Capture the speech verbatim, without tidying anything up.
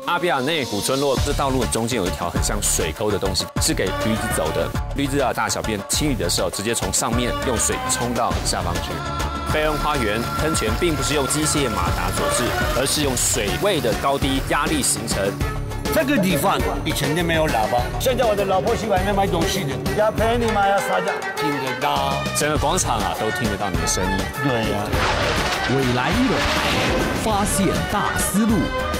阿比亚内湖村落这道路中间有一条很像水沟的东西，是给驴子走的。驴子啊大小便清理的时候，直接从上面用水冲到下方去。贝恩花园喷泉并不是用机械马达所致，而是用水位的高低压力形成。 这个地方以前都没有喇叭，现在我的老婆喜欢那买东西的，要陪你买要啥的，听得到。 整个广场啊都听得到你的声音。 对呀、啊。 未来娱乐台发现大思路。